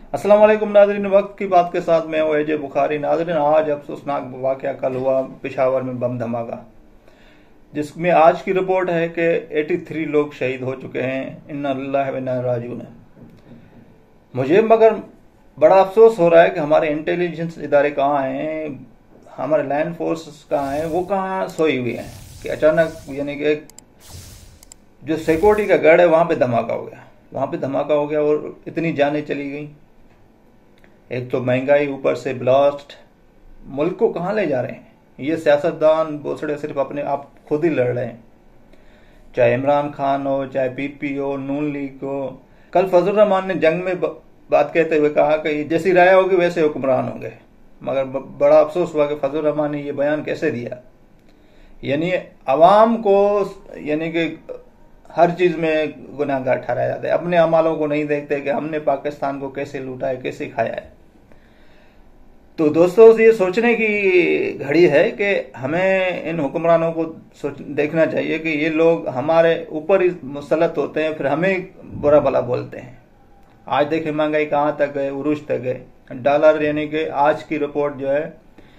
अस्सलाम वालेकुम नाज़रीन, वक्त की बात के साथ मैं हूं अजय बुखारी। नाज़रीन, आज अफसोसनाक वाक़या कल हुआ पेशावर में बम धमाका, जिसमें आज की रिपोर्ट है कि 83 लोग शहीद हो चुके हैं। इन्ना लिल्लाहि व इन्ना इलैहि राजिऊन। मुझे मगर बड़ा अफसोस हो रहा है कि हमारे इंटेलिजेंस इदारे कहाँ हैं, हमारे लैंड फोर्स कहाँ हैं, वो कहाँ सोई हुई हैं कि अचानक यानी कि जो सिक्योरिटी का गढ़ है वहां पे धमाका हो गया। वहां पे धमाका हो गया और इतनी जानें चली गई। एक तो महंगाई, ऊपर से ब्लास्ट, मुल्क को कहाँ ले जा रहे हैं ये सियासतदान बोसड़े सिर्फ अपने आप खुद ही लड़ रहे हैं, चाहे इमरान खान हो, चाहे पीपी हो, नून लीग हो। कल फजल रहमान ने जंग में बात कहते हुए कहा कि जैसी राय होगी वैसे हुक्मरान होंगे, मगर बड़ा अफसोस हुआ कि फजल रहमान ने यह बयान कैसे दिया। यानी अवाम को यानी कि हर चीज में गुनाहगार ठहराया जाता है, अपने अमालों को नहीं देखते कि हमने पाकिस्तान को कैसे लूटा है, कैसे खाया है। तो दोस्तों, ये सोचने की घड़ी है कि हमें इन हुक्मरानों को देखना चाहिए कि ये लोग हमारे ऊपर ही मुसलत होते हैं, फिर हमें बुरा भला बोलते हैं। आज देखें महंगाई कहाँ तक गए, उरूज तक गए। डॉलर यानी कि आज की रिपोर्ट जो है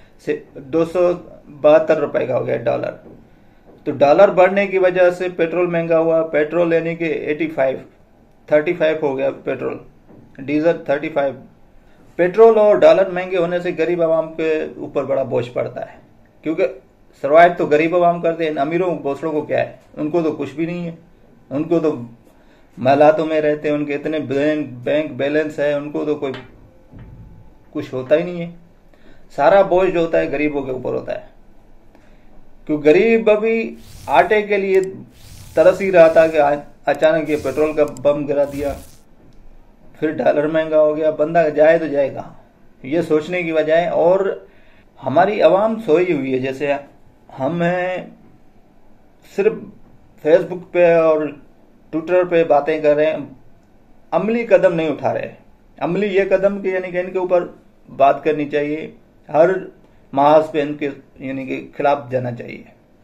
272 रुपए का हो गया डॉलर। तो डॉलर बढ़ने की वजह से पेट्रोल महंगा हुआ। पेट्रोल यानी कि 35 हो गया पेट्रोल, डीजल 35। पेट्रोल और डॉलर महंगे होने से गरीब आवाम के ऊपर बड़ा बोझ पड़ता है, क्योंकि सर्वाइव तो गरीब आवाम करते हैं। अमीरों बोसड़ों को क्या है, उनको तो कुछ भी नहीं है, उनको तो महलातों में रहते हैं, उनके इतने बैंक बैलेंस है, उनको तो कोई कुछ होता ही नहीं है। सारा बोझ जो होता है गरीबों के ऊपर होता है, क्योंकि गरीब अभी आटे के लिए तरस ही रहा था कि अचानक ये पेट्रोल का बम गिरा दिया, फिर डॉलर महंगा हो गया। बंदा जाए तो जाए कहाँ, ये सोचने की बजाय। और हमारी आवाम सोई हुई है। जैसे हम हैं सिर्फ फेसबुक पे और ट्विटर पे बातें कर रहे हैं, अमली कदम नहीं उठा रहे। अमली ये कदम कि यानी कि इनके ऊपर बात करनी चाहिए, हर महाज पे इनके यानी कि खिलाफ जाना चाहिए।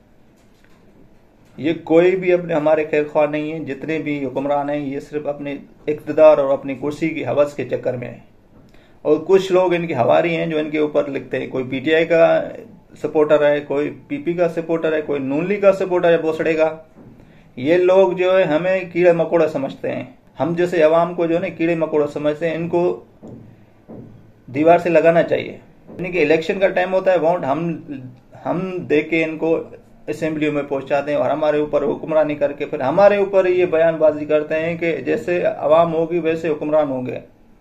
ये कोई भी अपने हमारे खैर ख्वाह नहीं है। जितने भी हुक्मरान हैं ये सिर्फ अपने इक़्तिदार और अपनी कुर्सी की हवस के चक्कर में है। और कुछ लोग इनके हवारी हैं जो इनके ऊपर लिखते हैं। कोई पीटीआई का सपोर्टर है, कोई पीपी का सपोर्टर है, कोई नून लीग का सपोर्टर है बोसड़े का। ये लोग जो है हमें कीड़े मकोड़े समझते हैं। हम जैसे अवाम को जो है कीड़े मकोड़े समझते हैं। इनको दीवार से लगाना चाहिए। यानी कि इलेक्शन का टाइम होता है, वोट हम दे के इनको असेंबली में पहुंचाते हैं और हमारे ऊपर हुक्मरानी करके फिर हमारे ऊपर ये बयानबाजी करते हैं कि जैसे अवाम होगी वैसे हुक्मरान होंगे।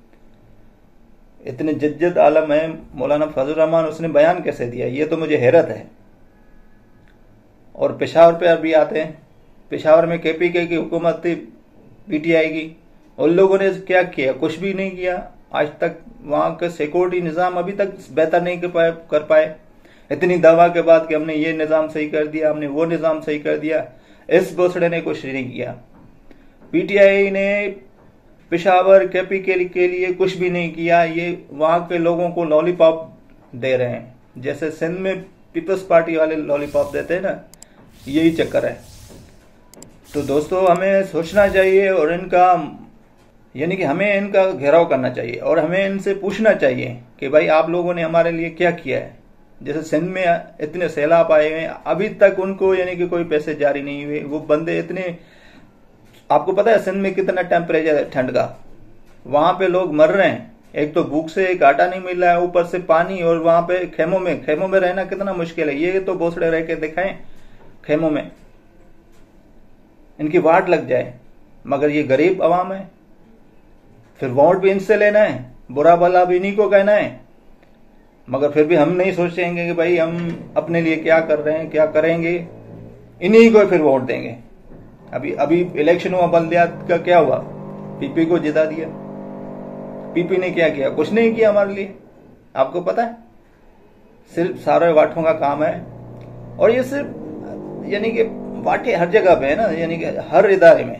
इतने जज्जद आलम है मौलाना फजल रहमान, उसने बयान कैसे दिया, ये तो मुझे हैरत है। और पेशावर पे अभी आते हैं। पेशावर में केपीके की हुकूमत थी, पीटीआई की। उन लोगों ने क्या किया? कुछ भी नहीं किया आज तक। वहां का सिक्योरिटी निजाम अभी तक बेहतर नहीं कर पाए। इतनी दवा के बाद कि हमने ये निजाम सही कर दिया, हमने वो निजाम सही कर दिया, इस बोसड़े ने कुछ नहीं किया। पीटीआई ने पेशावर केपीके के लिए कुछ भी नहीं किया। ये वहां के लोगों को लॉलीपॉप दे रहे हैं, जैसे सिंध में पीपल्स पार्टी वाले लॉलीपॉप देते हैं ना, यही चक्कर है। तो दोस्तों, हमें सोचना चाहिए और इनका यानी कि हमें इनका घेराव करना चाहिए और हमें इनसे पूछना चाहिए कि भाई आप लोगों ने हमारे लिए क्या किया है। जैसे सिंध में इतने सैलाब आए हुए हैं, अभी तक उनको यानी कि कोई पैसे जारी नहीं हुए। वो बंदे इतने, आपको पता है सिंध में कितना टेम्परेचर है ठंड का, वहां पे लोग मर रहे हैं। एक तो भूख से एक आटा नहीं मिल रहा है, ऊपर से पानी, और वहां पे खेमों में रहना कितना मुश्किल है। ये तो भोसड़े रह के दिखाएं खेमों में, इनकी वाट लग जाए। मगर ये गरीब अवाम है, फिर वोट भी इनसे लेना है, बुरा भला भी इन्हीं को कहना है। मगर फिर भी हम नहीं सोचेंगे कि भाई हम अपने लिए क्या कर रहे हैं, क्या करेंगे, इन्हीं को फिर वोट देंगे। अभी इलेक्शन हुआ, बल्दियात का क्या हुआ, पीपी को जिता दिया। पीपी ने क्या किया? कुछ नहीं किया हमारे लिए। आपको पता है, सिर्फ सारे वाटों का काम है। और ये सिर्फ यानी कि वाटे हर जगह पे है ना, यानी कि हर इदारे में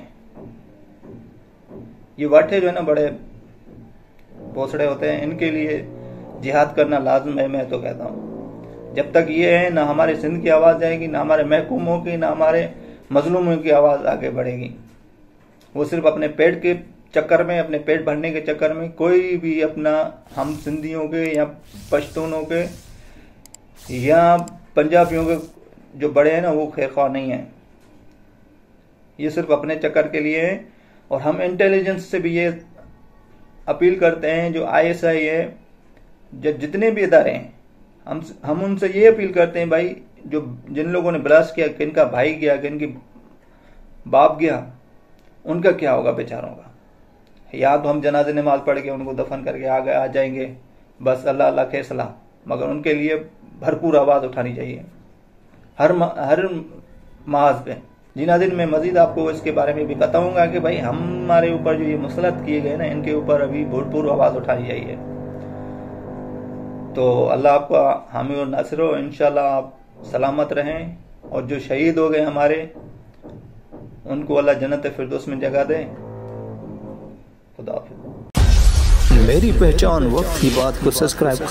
ये वाटे जो है ना बड़े भोसड़े होते हैं। इनके लिए जिहाद करना लाजम है। मैं तो कहता हूँ जब तक ये है, ना हमारे सिंध की आवाज आएगी, ना हमारे महकूमों की, ना हमारे मजलूमों की आवाज आगे बढ़ेगी। वो सिर्फ अपने पेट के चक्कर में, अपने पेट भरने के चक्कर में कोई भी अपना, हम सिंधियों के या पश्तूनों के या पंजाबियों के जो बड़े हैं ना, वो खैरख्वाह नहीं है। ये सिर्फ अपने चक्कर के लिए है। और हम इंटेलिजेंस से भी ये अपील करते हैं, जो ISI है, जितने भी इदारे हैं, हम उनसे ये अपील करते हैं, भाई जो जिन लोगों ने ब्लास्ट किया, किनका भाई गया, किनकी बाप गया, उनका क्या होगा बेचारों का। या तो हम जनाजे नमाज पढ़ के उनको दफन करके आ जाएंगे, बस अल्लाह अल्लाह के सलाम, मगर उनके लिए भरपूर आवाज उठानी चाहिए हर महाज पे। जिना दिन में मजीद आपको इसके बारे में भी बताऊंगा कि भाई हमारे ऊपर जो ये मुसलत किए गए ना, इनके ऊपर अभी भरपूर आवाज उठानी चाहिए। तो अल्लाह आपका हामी और नासिर हो, इंशाल्लाह आप सलामत रहें। और जो शहीद हो गए हमारे, उनको अल्लाह जन्नत फिरदौस में जगह दे। खुदा हाफिज़। मेरी पहचान वक्त की बात को सब्सक्राइब